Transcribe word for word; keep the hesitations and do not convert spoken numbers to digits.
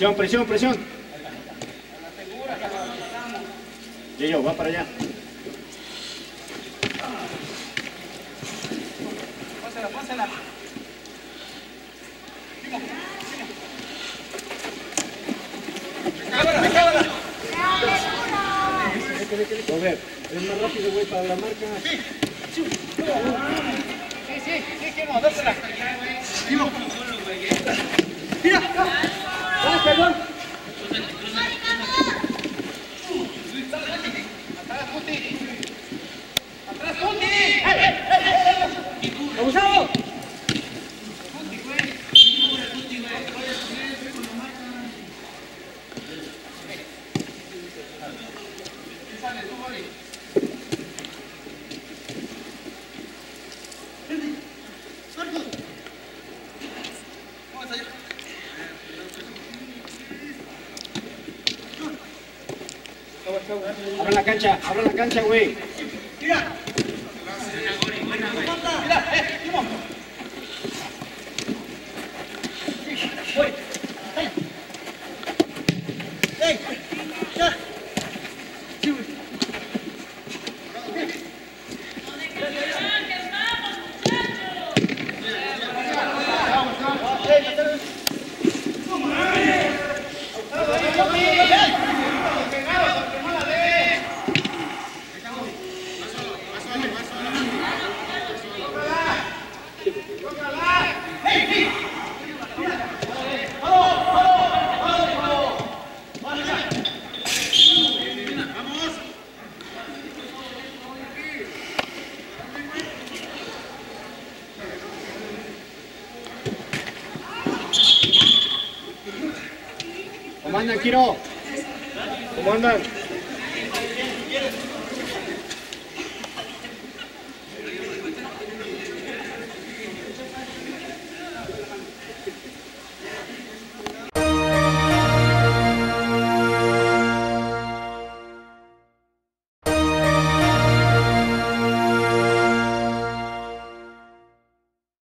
Presión, presión, presión. Yo, va para allá. Pásala, pásala. ¡Cámara, cámara! Robert, es más rápido, güey, para la marca. Sí, sí, sí, sí, Kimo, dásela. Kimo. Tira. ¡Vas, perdón! ¡Atrás, Puti! ¡Atrás, Puti! ¡Eh, eh, eh! ¡Abusado! ¡Puti, güey! ¡Puti, güey! ¡Sale, tú, Boli! Abra la cancha, abra la cancha, güey. ¡Tira! ¡Tira! ¡Eh! ¡Timo! ¡Voy! ¡Ay! ¡Ey! ¡Ya! ¡Sí, güey! ¿Cómo andan, Kiro? ¿Cómo andan?